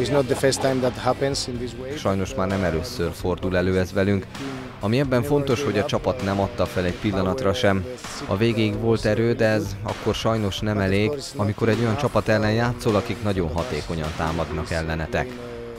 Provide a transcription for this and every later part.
Sajnos már nem először fordul elő ez velünk. Ami ebben fontos, hogy a csapat nem adta fel egy pillanatra sem. A végéig volt erő, de ez akkor sajnos nem elég, amikor egy olyan csapat ellen játszol, akik nagyon hatékonyan támadnak ellenetek.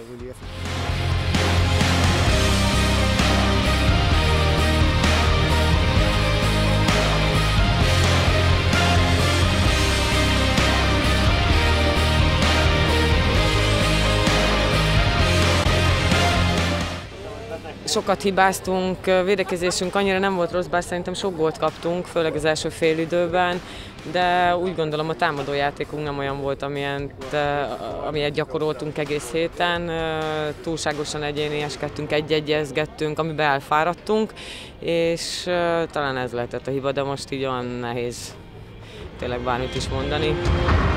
Sokat hibáztunk, védekezésünk annyira nem volt rossz, bár szerintem sok gólt kaptunk, főleg az első félidőben, de úgy gondolom a támadójátékunk nem olyan volt, amilyet gyakoroltunk egész héten. Túlságosan egyénieskedtünk, egy-egyezgettünk, amiben elfáradtunk, és talán ez lehetett a hiba, de most így olyan nehéz tényleg bármit is mondani.